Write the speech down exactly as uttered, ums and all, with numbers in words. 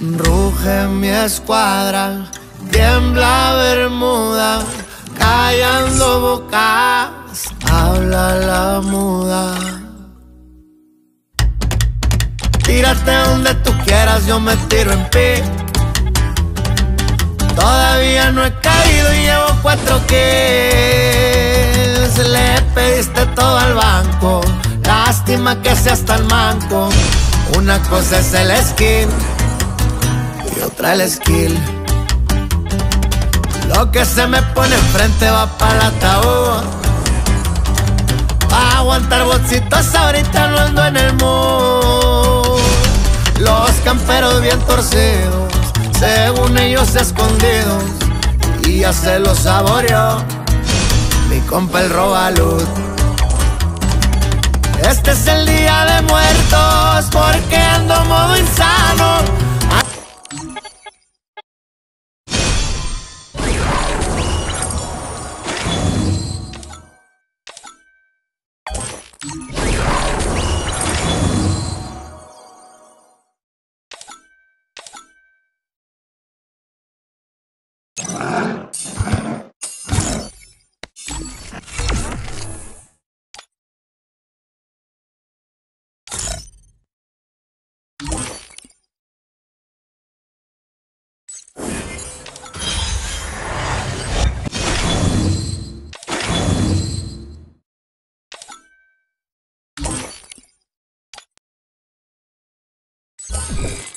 Ruge mi escuadra, tiembla Bermuda, callando bocas, habla la muda. Tírate donde tú quieras, yo me tiro en pi. Todavía no he caído y llevo cuatro kills. Le pediste todo al banco, lástima que seas tan manco. Una cosa es el skin y otra el skill. Lo que se me pone enfrente va para el ataúd. Pa' aguantar bolsitos ahorita no ando en el mood. Los camperos bien torcidos, según ellos escondidos, y ya se los saboreó mi compa el robalud. Este es el día de muertos porque ando modo insano. You